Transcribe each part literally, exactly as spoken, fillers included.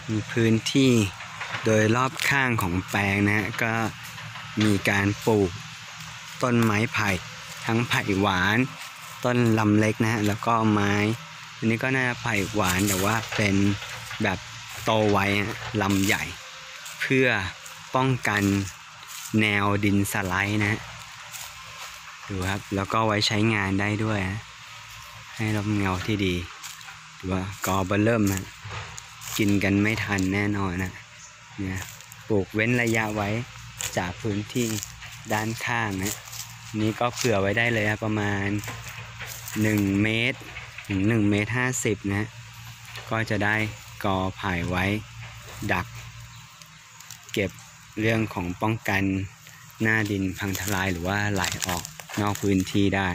มีพื้นที่โดยรอบข้างของแปลงนะฮะก็มีการปลูกต้นไม้ไผ่ทั้งไผ่หวานต้นลำเล็กนะฮะแล้วก็ไม้อันนี้ก็น่าจะไผ่หวานแต่ว่าเป็นแบบโตไวลำใหญ่เพื่อป้องกันแนวดินสไลด์นะดูครับแล้วก็ไว้ใช้งานได้ด้วยนะให้ร่มเงาที่ดีดูว่ากอเบอร์เริ่มนะกินกันไม่ทันแน่นอนนะเนี่ยปลูกเว้นระยะไว้จากพื้นที่ด้านข้างนะนี้ก็เผื่อไว้ได้เลยนะประมาณหนึ่งเมตรถึงหนึ่งเมตรห้าสิบนะก็จะได้กอไผ่ไว้ดักเก็บเรื่องของป้องกันหน้าดินพังทลายหรือว่าไหลออกนอกพื้นที่ได้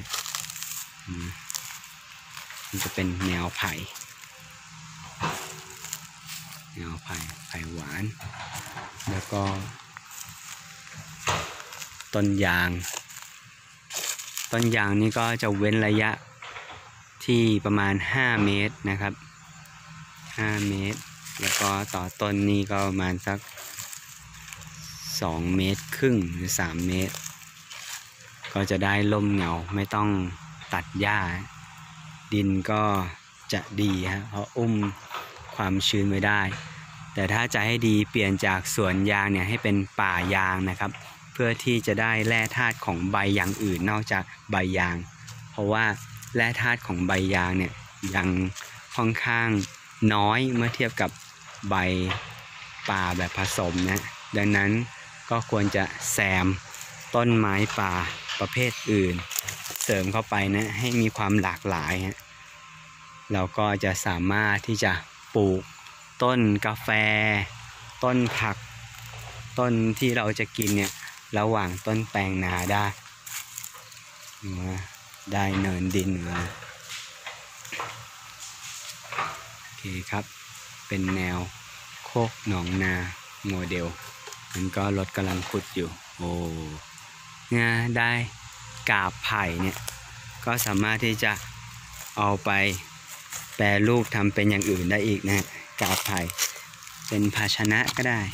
มันจะเป็นแนวไผ่แนวไผ่ไผ่หวานแล้วก็ต้นยางต้นยางนี่ก็จะเว้นระยะที่ประมาณห้าเมตรนะครับห้าเมตรแล้วก็ต่อต้นนี้ก็ประมาณสักสองเมตรครึ่งหรือสามเมตรก็จะได้ร่มเงาไม่ต้องตัดหญ้าดินก็จะดีฮะเพราะอุ้มความชื้นไว้ได้แต่ถ้าจะให้ดีเปลี่ยนจากสวนยางเนี่ยให้เป็นป่ายางนะครับเพื่อที่จะได้แร่ธาตุของใบอย่างอื่นนอกจากใบยางเพราะว่าแร่ธาตุของใบยางเนี่ยยังค่อนข้างน้อยเมื่อเทียบกับใบป่าแบบผสมนะดังนั้นก็ควรจะแซมต้นไม้ป่าประเภทอื่นเสริมเข้าไปนะให้มีความหลากหลายฮะเราก็จะสามารถที่จะปลูกต้นกาแฟต้นผักต้นที่เราจะกินเนี่ยระหว่างต้นแปลงนาได้ได้เนินดินมาโอเคครับเป็นแนวโคกหนองนาโมเดลมันก็รถกำลังขุดอยู่โอ้เนี่ยได้กาบไผ่เนี่ยก็สามารถที่จะเอาไปแปรรูปทำเป็นอย่างอื่นได้อีกนะกาบไผ่เป็นภาชนะก็ได้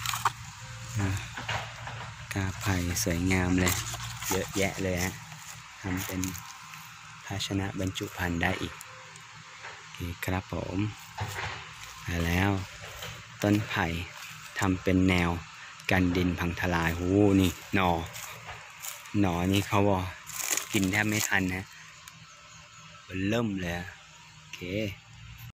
กาบไผ่สวยงามเลยเยอะแยะเลยฮะทำเป็นภาชนะบรรจุภัณฑ์ได้อีกโอเคครับผมมาแล้วต้นไผ่ทำเป็นแนวกันดินพังทลายโอ้นี่หนอหนอนี่เขาบอกกินแทบไม่ทันนะเริ่มเลยโอเค